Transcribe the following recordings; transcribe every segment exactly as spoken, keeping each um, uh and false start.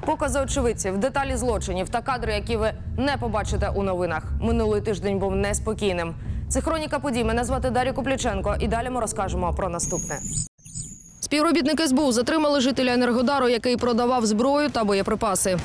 Покази очевидців, деталі злочинів та кадри, які ви не побачите у новинах. Минулий тиждень був неспокійним. Це «Хроніка подій». Мене звати Дар'я Купліченко. І далі ми розкажемо про наступне. Співробітники ес бе у затримали жителя Енергодару, який продавав зброю та боєприпаси.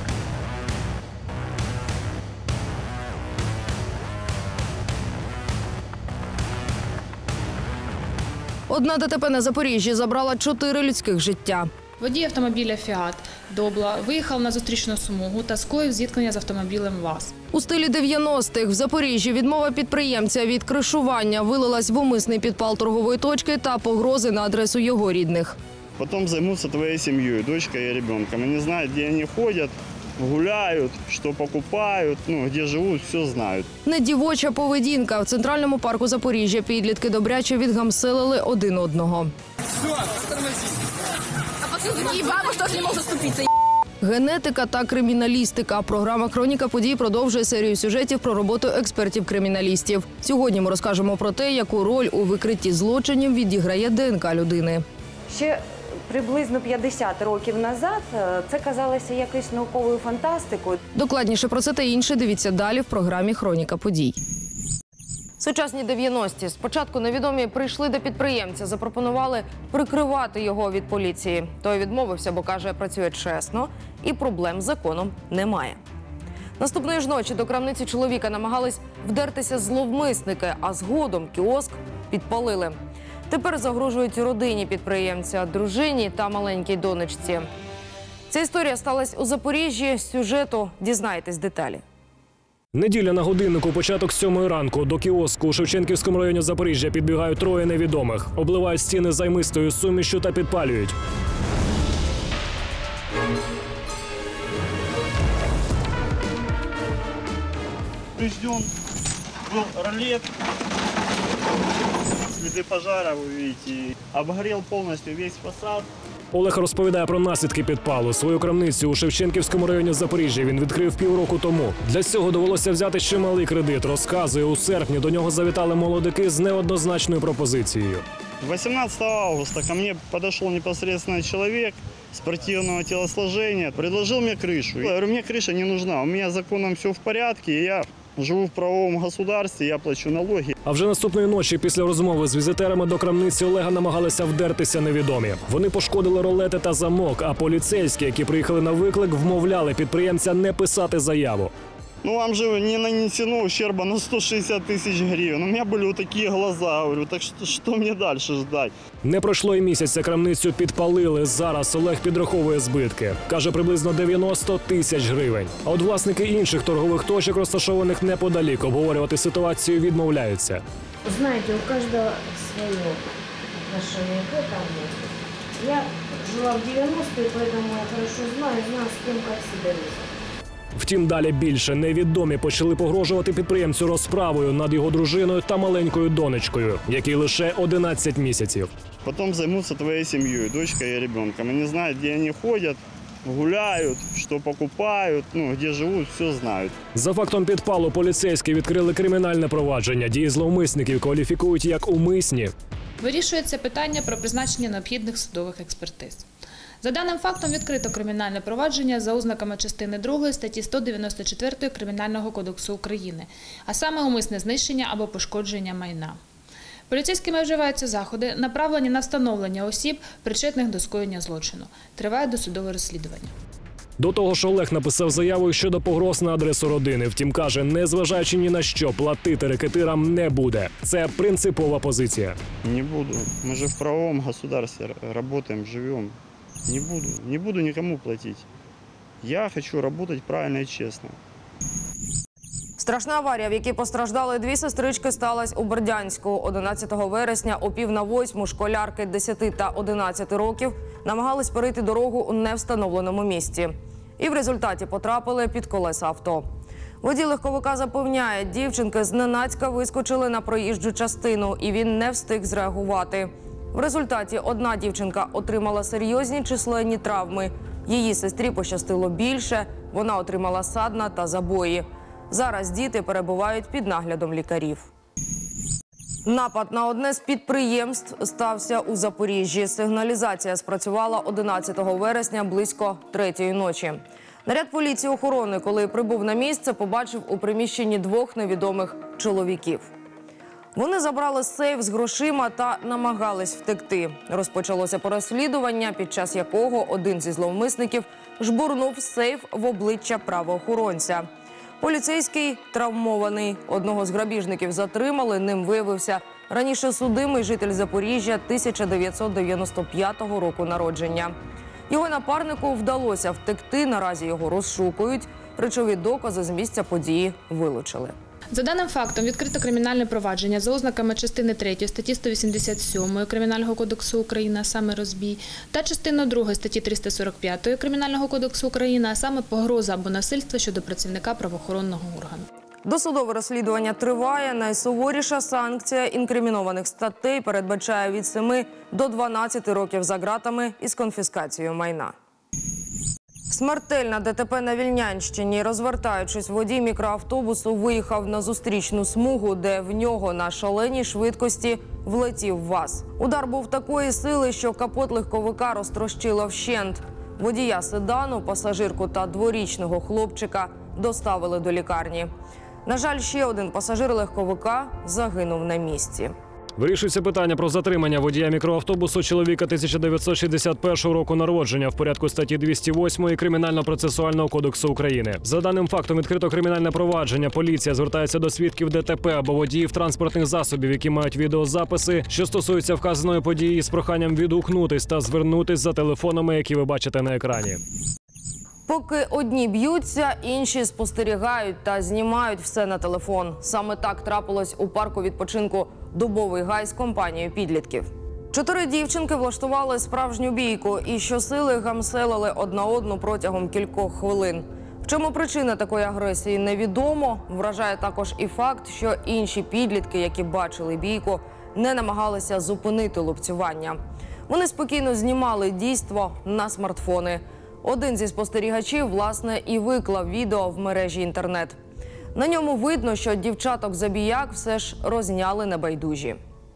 Одна де те пе на Запоріжжі забрала чотири людських життя. Водій автомобіля «Фіат» Добла виїхав на зустрічну смугу та скоїв зіткнення з автомобілем ВАЗ. У стилі дев'яностих в Запоріжжі відмова підприємця від кришування вилилась в умисний підпал торгової точки та погрози на адресу його рідних. Потім займуться твоєю сім'єю, дочкою і дитинком. Вони знають, де вони ходять, гуляють, що покупають, ну, де живуть, все знають. Недівоча поведінка. В Центральному парку Запоріжжя підлітки добряче відгамселили один одного. Генетика та криміналістика. Програма «Хроніка подій» продовжує серію сюжетів про роботу експертів-криміналістів. Сьогодні ми розкажемо про те, яку роль у викритті злочинів відіграє де ен ка людини. Ще приблизно п'ятдесят років назад це казалося якоюсь науковою фантастикою. Докладніше про це та інше дивіться далі в програмі «Хроніка подій». Сучасні дев'яності. Спочатку невідомі прийшли до підприємця, запропонували прикривати його від поліції. Той відмовився, бо каже, працює чесно і проблем з законом немає. Наступної ж ночі до крамниці чоловіка намагались вдертися зловмисники, а згодом кіоск підпалили. Тепер загрожують родині підприємця, дружині та маленькій донечці. Ця історія сталася у Запоріжжі. З сюжету дізнайтесь деталі. Неділя на годиннику, початок сьомої ранку. До кіоску у Шевченківському районі Запоріжжя підбігають троє невідомих. Обливають стіни займистою сумішю та підпалюють. Ждем. Был ролет. Следы пожара, вы видите. Обгорел полностью весь фасад. Олег розповідає про наслідки підпалу. Свою крамницю у Шевченківському районі Запоріжжя він відкрив півроку тому. Для цього довелося взяти чималий кредит. Розказує, у серпні до нього завітали молодики з неоднозначною пропозицією. восемнадцатого августа ко мне подошел непосредственно человек спортивного телосложения, предложил мне крышу. Я говорю, мне крыша не нужна, у меня с законом все в порядке, и я живу в правовому государстві, я плачу налоги. А вже наступної ночі, після розмови з візитерами до крамниці Олега, намагалися вдертися невідомі. Вони пошкодили ролети та замок, а поліцейські, які приїхали на виклик, вмовляли підприємця не писати заяву. Ну, вам же не нанесено ущерба на сто шестьдесят тысяч гривен. У меня были вот такие глаза, говорю, так что, что мне дальше ждать? Не пройшло і місяця, крамницю підпалили. Зараз Олег підраховує збитки. Каже, приблизно дев'яносто тисяч гривень. А от власники інших торгових точок, розташованих неподалік, обговорювати ситуацію відмовляються. Знаете, у каждого свое отношение к этому. Я жила в девяностые, поэтому я хорошо знаю, знаю, с кем как себя вести. Втім, далі більше. Невідомі почали погрожувати підприємцю розправою над його дружиною та маленькою донечкою, якій лише одинадцять місяців. Потім займуться твоєю сім'єю, дочкою і дитинком. Вони знають, де вони ходять, гуляють, що покупають, ну, де живуть, все знають. За фактом підпалу поліцейські відкрили кримінальне провадження. Дії зловмисників кваліфікують як умисні. Вирішується питання про призначення необхідних судових експертиз. За даним фактом відкрито кримінальне провадження за ознаками частини другої статті сто дев'яносто чотири Кримінального кодексу України, а саме умисне знищення або пошкодження майна. Поліцейськими вживаються заходи, направлені на встановлення осіб, причетних до скоєння злочину. Триває досудове розслідування. До того ж, Олег написав заяву щодо погроз на адресу родини. Втім, каже, незважаючи ні на що, платити рекетирам не буде. Це принципова позиція. Не буду. Ми ж в правовому государстві працюємо, живемо. Не буду, не буду никому платить. Я хочу работать правильно и честно. Страшна аварія, в якій постраждали дві сестрички, сталася у Бердянську. одинадцятого вересня о пів на восьму школярки десяти та одинадцяти років намагались перейти дорогу у невстановленому місці. І в результаті потрапили під колеса авто. Водій легковика запевняє, дівчинки зненацька вискочили на проїжджу частину, і він не встиг зреагувати. В результаті одна дівчинка отримала серйозні численні травми. Її сестрі пощастило більше, вона отримала садна та забої. Зараз діти перебувають під наглядом лікарів. Напад на одне з підприємств стався у Запоріжжі. Сигналізація спрацювала одинадцятого вересня близько третьої ночі. Наряд поліції охорони, коли прибув на місце, побачив у приміщенні двох невідомих чоловіків. Вони забрали сейф з грошима та намагались втекти. Розпочалося переслідування, під час якого один зі зловмисників жбурнув сейф в обличчя правоохоронця. Поліцейський травмований. Одного з грабіжників затримали. Ним виявився раніше судимий житель Запоріжжя тисяча дев'ятсот дев'яносто п'ятого року народження. Його напарнику вдалося втекти. Наразі його розшукують. Речові докази з місця події вилучили. За даним фактом відкрито кримінальне провадження за ознаками частини третьої статті сто вісімдесят сьомої Кримінального кодексу України, а саме розбій, та частиною другої статті триста сорок п'ятої Кримінального кодексу України, а саме погроза або насильство щодо працівника правоохоронного органу. Досудове розслідування триває. Найсуворіша санкція інкримінованих статей передбачає від семи до дванадцяти років за ґратами із конфіскацією майна. Смертельна ДТП на Вільнянщині. Розвертаючись, водій мікроавтобусу виїхав на зустрічну смугу, де в нього на шаленій швидкості влетів ВАЗ. Удар був такої сили, що капот легковика розтрощило вщент. Водія седану, пасажирку та дворічного хлопчика доставили до лікарні. На жаль, ще один пасажир легковика загинув на місці. Вирішується питання про затримання водія мікроавтобусу чоловіка тисяча дев'ятсот шістдесят першого року народження в порядку статті двісті восьмої Кримінально-процесуального кодексу України. За даним фактом відкрито кримінальне провадження. Поліція звертається до свідків ДТП або водіїв транспортних засобів, які мають відеозаписи, що стосуються вказаної події, з проханням відгукнутись та звернутись за телефонами, які ви бачите на екрані. Поки одні б'ються, інші спостерігають та знімають все на телефон. Саме так трапилось у парку відпочинку «Дубовий гай» з компанією підлітків. Чотири дівчинки влаштували справжню бійку і щосили гамселили одна одну протягом кількох хвилин. В чому причина такої агресії, невідомо. Вражає також і факт, що інші підлітки, які бачили бійку, не намагалися зупинити лупцювання. Вони спокійно знімали дійство на смартфони. Один зі спостерігачів, власне, і виклав відео в мережі інтернет. На ньому видно, що дівчаток-забіяк все ж розняли небайдужі.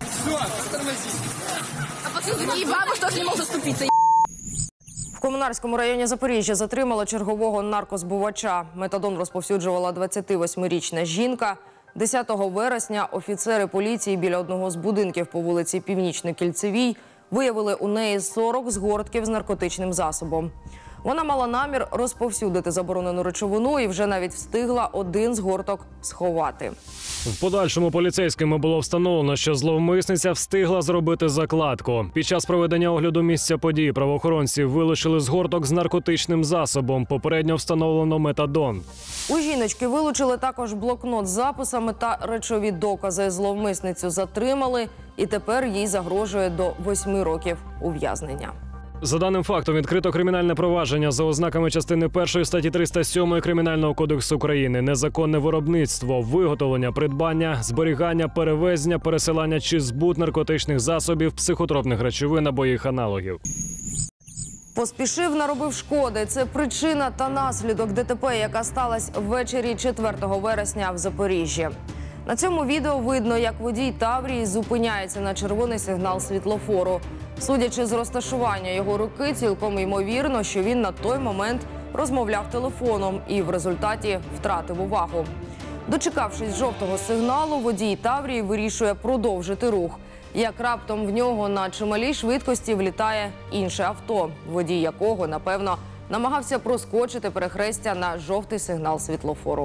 В Комунарському районі Запоріжжя затримали чергового наркозбувача. Метадон розповсюджувала двадцятивосьмирічна жінка. десятого вересня офіцери поліції біля одного з будинків по вулиці Північно-Кільцевій виявили у неї сорок згортків з наркотичним засобом. Вона мала намір розповсюдити заборонену речовину і вже навіть встигла один згорток сховати. В подальшому поліцейськими було встановлено, що зловмисниця встигла зробити закладку. Під час проведення огляду місця події правоохоронці вилучили згорток з наркотичним засобом. Попередньо встановлено метадон. У жіночки вилучили також блокнот з записами та речові докази. Зловмисницю затримали і тепер їй загрожує до восьми років ув'язнення. За даним фактом відкрито кримінальне провадження за ознаками частини першої статті триста сьомої Кримінального кодексу України. Незаконне виробництво, виготовлення, придбання, зберігання, перевезення, пересилання чи збут наркотичних засобів, психотропних речовин або їх аналогів. Поспішив, наробив шкоди. Це причина та наслідок ДТП, яка сталася ввечері четвертого вересня в Запоріжжі. На цьому відео видно, як водій Таврії зупиняється на червоний сигнал світлофору. Судячи з розташування його руки, цілком ймовірно, що він на той момент розмовляв телефоном і в результаті втратив увагу. Дочекавшись жовтого сигналу, водій Таврії вирішує продовжити рух. Як раптом в нього на чималій швидкості влітає інше авто, водій якого, напевно, намагався проскочити перехрестя на жовтий сигнал світлофору.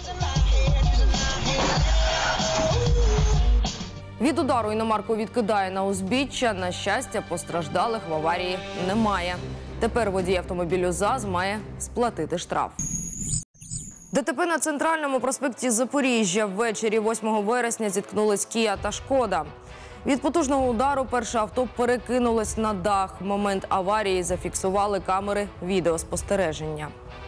Від удару іномарку відкидає на узбіччя. На щастя, постраждалих в аварії немає. Тепер водій автомобілю ЗАЗ має сплатити штраф. ДТП на Центральному проспекті Запоріжжя. Ввечері восьмого вересня зіткнулись Кія та Шкода. Від потужного удару перше авто перекинулось на дах. Момент аварії зафіксували камери відеоспостереження.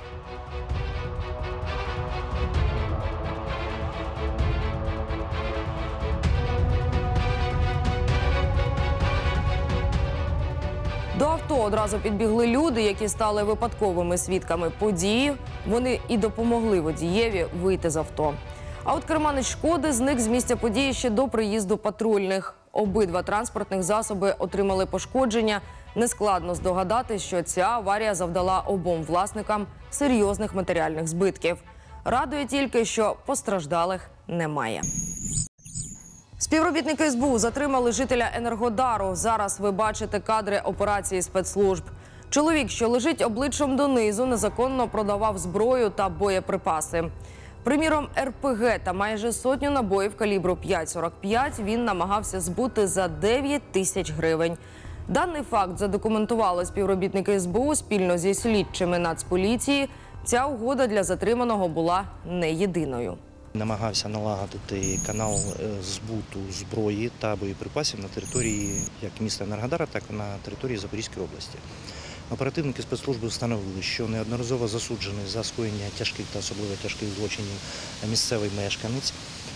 До авто одразу підбігли люди, які стали випадковими свідками події. Вони і допомогли водієві вийти з авто. А от керманич «Шкоди» зник з місця події ще до приїзду патрульних. Обидва транспортних засоби отримали пошкодження. Нескладно здогадати, що ця аварія завдала обом власникам серйозних матеріальних збитків. Радує тільки, що постраждалих немає. Співробітники ес бе у затримали жителя Енергодару. Зараз ви бачите кадри операції спецслужб. Чоловік, що лежить обличчям донизу, незаконно продавав зброю та боєприпаси. Приміром, ер пе ге та майже сотню набоїв калібру п'ять сорок п'ять він намагався збути за дев'ять тисяч гривень. Даний факт задокументували співробітники ес бе у спільно зі слідчими Нацполіції. Ця угода для затриманого була не єдиною. Намагався налагодити канал збуту зброї та боєприпасів на території як міста Енергодара, так і на території Запорізької області. Оперативники спецслужби встановили, що неодноразово засуджений за скоєння тяжких та особливо тяжких злочинів місцевий мешканець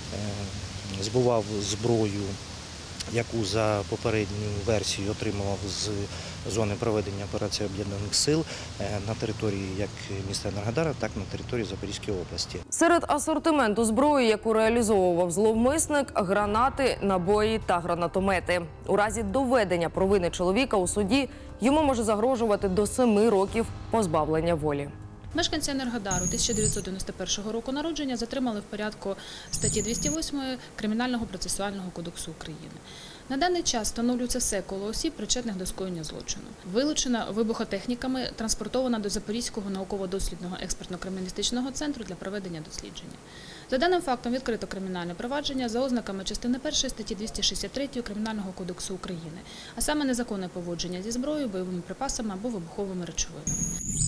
збував зброю, яку за попередню версію отримував з зони проведення операції Об'єднаних сил на території як міста Енергодара, так і на території Запорізької області. Серед асортименту зброї, яку реалізовував зловмисник – гранати, набої та гранатомети. У разі доведення провини чоловіка у суді йому може загрожувати до семи років позбавлення волі. Мешканця Енергодару тисяча дев'ятсот дев'яносто першого року народження затримали в порядку статті двісті восьмої Кримінального процесуального кодексу України. На даний час встановлюється все коло осіб, причетних до скоєння злочину. Вилучена вибухотехніками, транспортована до Запорізького науково-дослідного експертно-криміналістичного центру для проведення дослідження. За даним фактом відкрито кримінальне провадження за ознаками частини першої статті двісті шістдесят три Кримінального кодексу України, а саме незаконне поводження зі зброєю, бойовими припасами або вибуховими речовинами.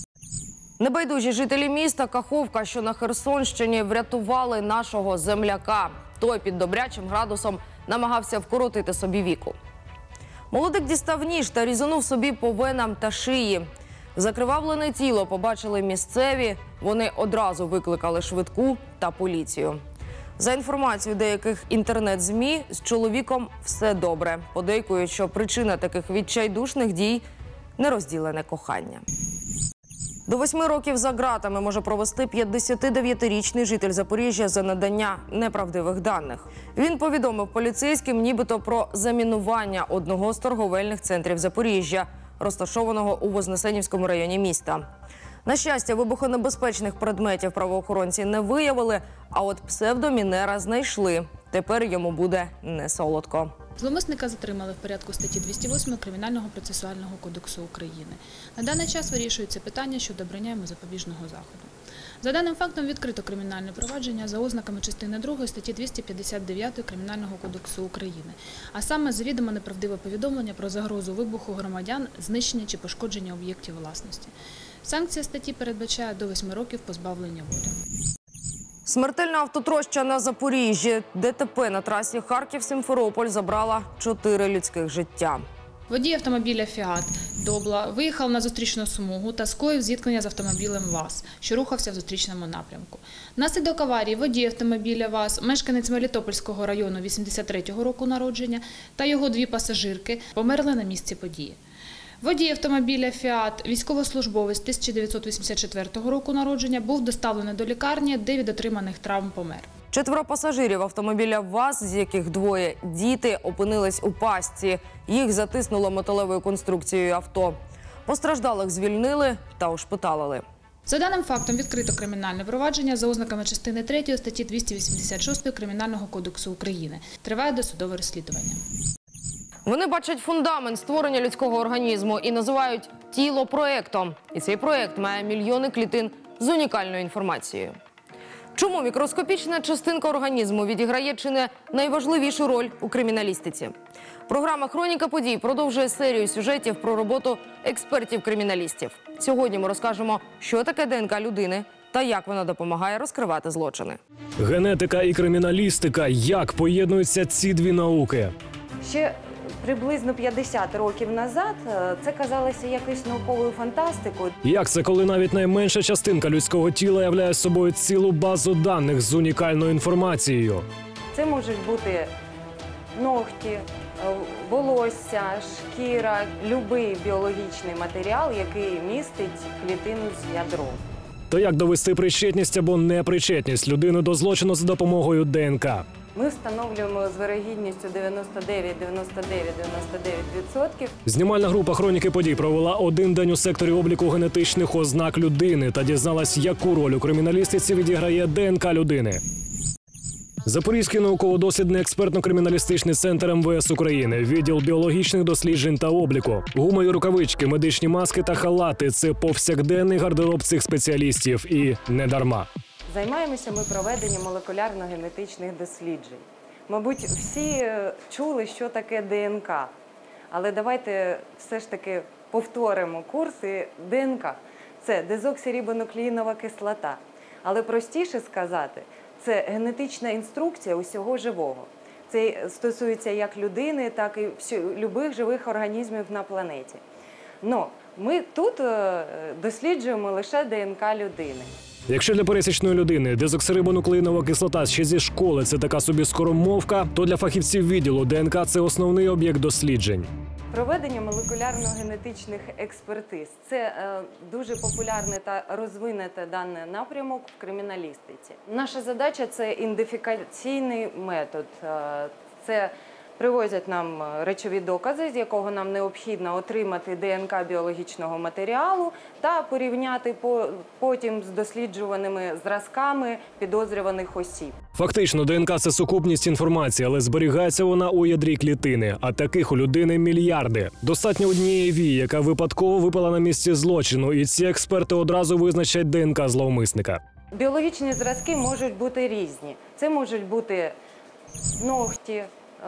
Небайдужі жителі міста Каховка, що на Херсонщині, врятували нашого земляка. Той під добрячим градусом намагався вкоротити собі віку. Молодик дістав ніж та різанув собі по венам та шиї. Закривавлене тіло побачили місцеві. Вони одразу викликали швидку та поліцію. За інформацією деяких інтернет-змі, з чоловіком все добре. Подейкують, що причина таких відчайдушних дій – нерозділене кохання. До восьми років за ґратами може провести п'ятдесятидев'ятирічний житель Запоріжжя за надання неправдивих даних. Він повідомив поліцейським нібито про замінування одного з торговельних центрів Запоріжжя, розташованого у Вознесенівському районі міста. На щастя, вибухонебезпечних предметів правоохоронці не виявили, а от псевдомінера знайшли. Тепер йому буде не солодко. Зловмисника затримали в порядку статті двісті восьмої Кримінального процесуального кодексу України. На даний час вирішується питання щодо обрання йому запобіжного заходу. За даним фактом відкрито кримінальне провадження за ознаками частини другої статті двісті п'ятдесят дев'ять Кримінального кодексу України, а саме завідомо неправдиве повідомлення про загрозу вибуху громадян, знищення чи пошкодження об'єктів власності. Санкція статті передбачає до восьми років позбавлення волі. Смертельна автотроща на Запоріжжі. де те пе на трасі Харків-Сімферополь забрала чотири людських життя. Водій автомобіля «Фіат» Добла виїхав на зустрічну смугу та скоїв зіткнення з автомобілем ВАЗ, що рухався в зустрічному напрямку. Внаслідок аварії водій автомобіля ВАЗ, мешканець Мелітопольського району вісімдесят третього року народження та його дві пасажирки померли на місці події. Водій автомобіля «Фіат», військовослужбовець тисяча дев'ятсот вісімдесят четвертого року народження, був доставлений до лікарні, де від отриманих травм помер. Четверо пасажирів автомобіля ВАЗ, з яких двоє діти, опинились у пастці. Їх затиснуло металевою конструкцією авто. Постраждалих звільнили та ушпиталили. За даним фактом відкрито кримінальне провадження за ознаками частини третьої статті двісті вісімдесят шість Кримінального кодексу України. Триває досудове розслідування. Вони бачать фундамент створення людського організму і називають тіло проєктом. І цей проєкт має мільйони клітин з унікальною інформацією. Чому мікроскопічна частинка організму відіграє чи не найважливішу роль у криміналістиці? Програма «Хроніка подій» продовжує серію сюжетів про роботу експертів-криміналістів. Сьогодні ми розкажемо, що таке де ен ка людини та як вона допомагає розкривати злочини. Генетика і криміналістика – як поєднуються ці дві науки? Ще приблизно п'ятдесят років назад це казалося якоюсь науковою фантастикою. Як це, коли навіть найменша частинка людського тіла являє собою цілу базу даних з унікальною інформацією? Це можуть бути ногті, волосся, шкіра, будь-який біологічний матеріал, який містить клітину з ядром. То як довести причетність або непричетність людини до злочину за допомогою ДНК? Ми встановлюємо з вирогідністю дев'яносто дев'ять, дев'яносто дев'ять, дев'яносто дев'ять відсотків. Знімальна група «Хроніки подій» провела один день у секторі обліку генетичних ознак людини та дізналась, яку роль у криміналістиці відіграє ДНК людини. Запорізький науково-дослідний експертно-криміналістичний центр ем ве ес України, відділ біологічних досліджень та обліку. Гумові рукавички, медичні маски та халати – це повсякденний гардероб цих спеціалістів. І не дарма. Займаємося ми проведенням молекулярно-генетичних досліджень. Мабуть, всі чули, що таке ДНК. Але давайте все ж таки повторимо курси ДНК. Це дезоксирибонуклеїнова кислота. Але простіше сказати, це генетична інструкція усього живого. Це стосується як людини, так і будь-яких живих організмів на планеті. Но ми тут досліджуємо лише ДНК людини. Якщо для пересічної людини дезоксирибонуклеїнова кислота ще зі школи – це така собі скоромовка, то для фахівців відділу ДНК – це основний об'єкт досліджень. Проведення молекулярно-генетичних експертиз – це е, дуже популярний та розвинутий даний напрямок в криміналістиці. Наша задача – це ідентифікаційний метод. Е, це привозять нам речові докази, з якого нам необхідно отримати ДНК біологічного матеріалу та порівняти по, потім з досліджуваними зразками підозрюваних осіб. Фактично, ДНК – це сукупність інформації, але зберігається вона у ядрі клітини. А таких у людини мільярди. Достатньо однієї вії, яка випадково випала на місці злочину, і ці експерти одразу визначать ДНК зловмисника. Біологічні зразки можуть бути різні. Це можуть бути ногті,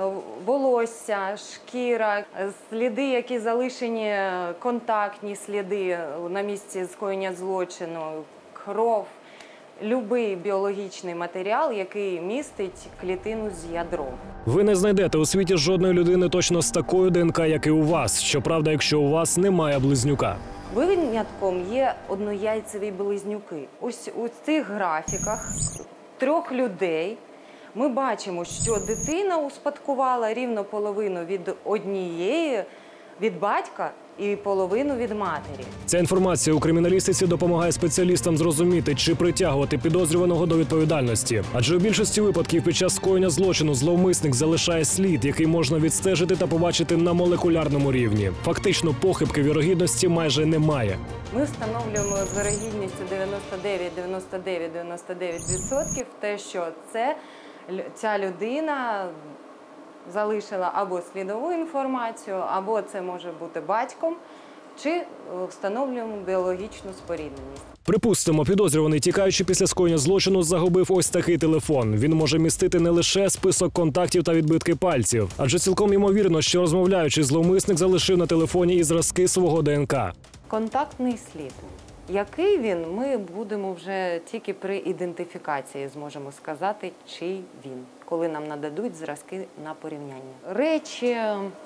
волосся, шкіра, сліди, які залишені, контактні сліди на місці скоєння злочину, кров. Любий біологічний матеріал, який містить клітину з ядром. Ви не знайдете у світі жодної людини точно з такою ДНК, як і у вас. Щоправда, якщо у вас немає близнюка. Винятком є однояйцеві близнюки. Ось у цих графіках трьох людей ми бачимо, що дитина успадкувала рівно половину від однієї, від батька, і половину від матері. Ця інформація у криміналістиці допомагає спеціалістам зрозуміти, чи притягувати підозрюваного до відповідальності. Адже у більшості випадків під час скоєння злочину зловмисник залишає слід, який можна відстежити та побачити на молекулярному рівні. Фактично, похибки вірогідності майже немає. Ми встановлюємо з вірогідністю дев'яносто дев'ять, дев'яносто дев'ять, дев'яносто дев'ять відсотків те, що це, ця людина залишила або слідову інформацію, або це може бути батьком, чи встановлюємо біологічну спорідненість. Припустимо, підозрюваний, тікаючи після скоєння злочину, загубив ось такий телефон. Він може містити не лише список контактів та відбитки пальців, адже цілком ймовірно, що розмовляючи, зловмисник залишив на телефоні і зразки свого ДНК. Контактний слід. Який він, ми будемо вже тільки при ідентифікації зможемо сказати, чий він, коли нам нададуть зразки на порівняння. Речі,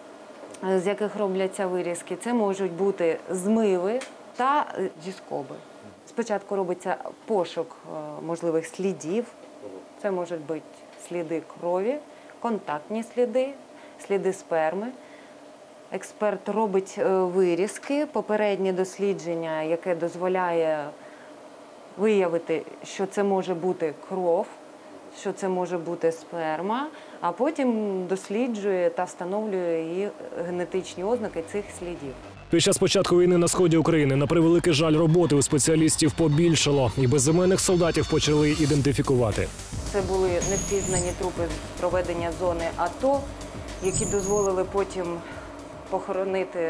з яких робляться вирізки, це можуть бути змиви та діскоби. Спочатку робиться пошук можливих слідів. Це можуть бути сліди крові, контактні сліди, сліди сперми. Експерт робить вирізки, попереднє дослідження, яке дозволяє виявити, що це може бути кров, що це може бути сперма, а потім досліджує та встановлює її генетичні ознаки цих слідів. Під час початку війни на сході України, на превеликий жаль, роботи у спеціалістів побільшало, і безіменних солдатів почали ідентифікувати. Це були невпізнані трупи з проведення зони АТО, які дозволили потім похоронити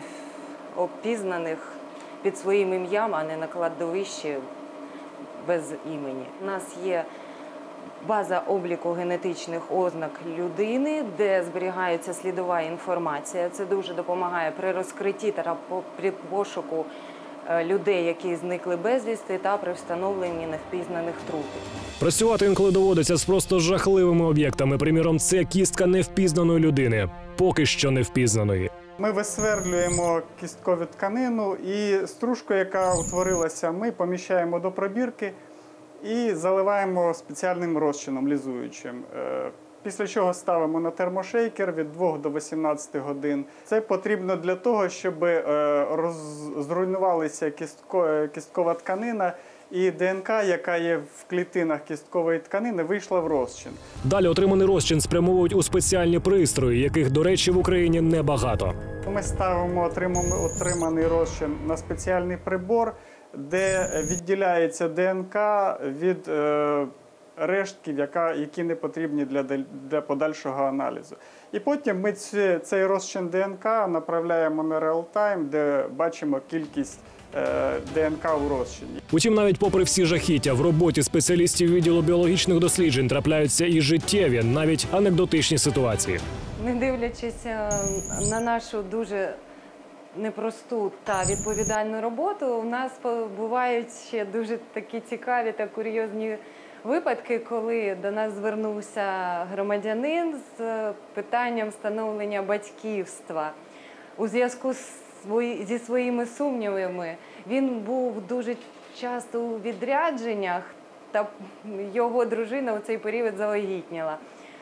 неопізнаних під своїм ім'ям, а не на кладовищі без імені. У нас є база обліку генетичних ознак людини, де зберігається слідова інформація. Це дуже допомагає при розкритті та при пошуку людей, які зникли безвісти, та при встановленні невпізнаних трупів. Працювати інколи доводиться з просто жахливими об'єктами. Приміром, це кістка невпізнаної людини. Поки що невпізнаної. Ми висвердлюємо кісткову тканину і стружку, яка утворилася, ми поміщаємо до пробірки і заливаємо спеціальним розчином лізуючим. Після чого ставимо на термошейкер від двох до вісімнадцяти годин. Це потрібно для того, щоб роз... зруйнувалася кістко... кісткова тканина і ДНК, яка є в клітинах кісткової тканини, вийшла в розчин. Далі отриманий розчин спрямовують у спеціальні пристрої, яких, до речі, в Україні небагато. Ми ставимо отриманий розчин на спеціальний прибор, де відділяється ДНК від е, рештків, яка, які не потрібні для, для подальшого аналізу. І потім ми ці, цей розчин ДНК направляємо на реалтайм, де бачимо кількість е, ДНК у розчині. Утім, навіть попри всі жахіття, в роботі спеціалістів відділу біологічних досліджень трапляються і життєві, навіть анекдотичні ситуації. Не дивлячись на нашу дуже непросту та відповідальну роботу, у нас бувають ще дуже такі цікаві та курйозні випадки, коли до нас звернувся громадянин з питанням встановлення батьківства. У зв'язку зі своїми сумнівами він був дуже часто у відрядженнях, та його дружина у цей період завагітніла.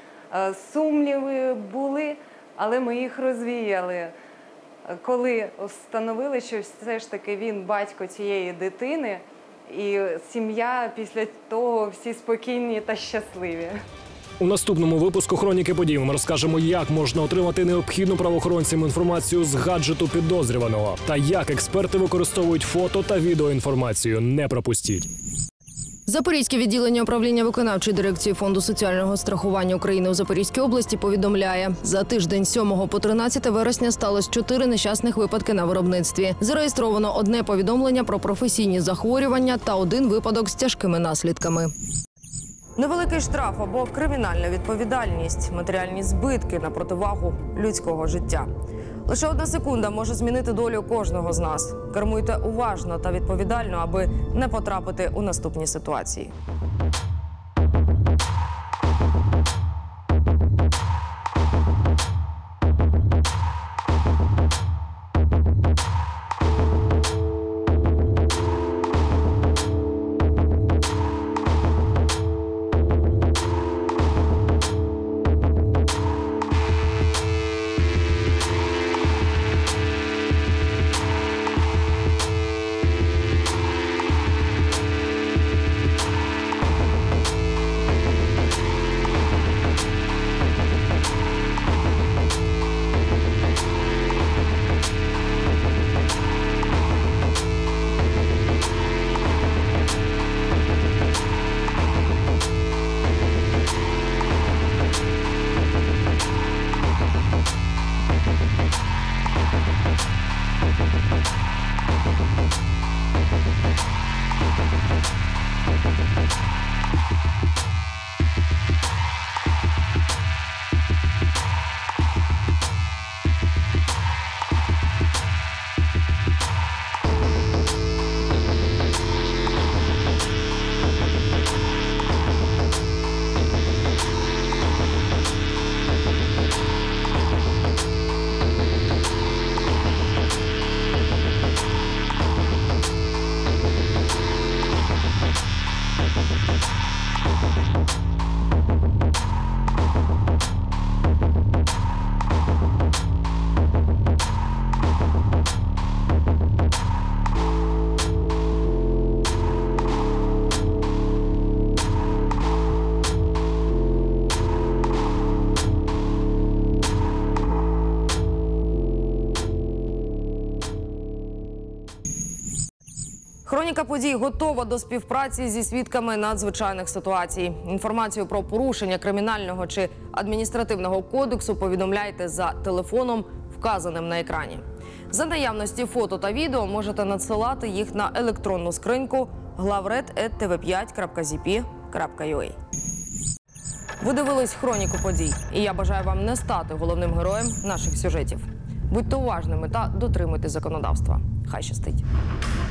Сумніви були, але ми їх розвіяли, коли встановили, що все ж таки він батько цієї дитини, і сім'я після того всі спокійні та щасливі. У наступному випуску «Хроніки подій» ми розкажемо, як можна отримати необхідну правоохоронцям інформацію з гаджету підозрюваного та як експерти використовують фото та відеоінформацію. Не пропустіть. Запорізьке відділення управління виконавчої дирекції Фонду соціального страхування України у Запорізькій області повідомляє, за тиждень з сьомого по тринадцяте вересня сталося чотири нещасних випадки на виробництві. Зареєстровано одне повідомлення про професійні захворювання та один випадок з тяжкими наслідками. Невеликий штраф або кримінальна відповідальність, матеріальні збитки на противагу людського життя. Лише одна секунда може змінити долю кожного з нас. Кермуйте уважно та відповідально, аби не потрапити у наступні ситуації. Хроніка подій готова до співпраці зі свідками надзвичайних ситуацій. Інформацію про порушення кримінального чи адміністративного кодексу повідомляйте за телефоном, вказаним на екрані. За наявності фото та відео можете надсилати їх на електронну скриньку главред ет те ве п'ять крапка зі пі крапка ю а. Ви дивились «Хроніку подій», і я бажаю вам не стати головним героєм наших сюжетів. Будьте уважними та дотримуйтесь законодавства. Хай щастить!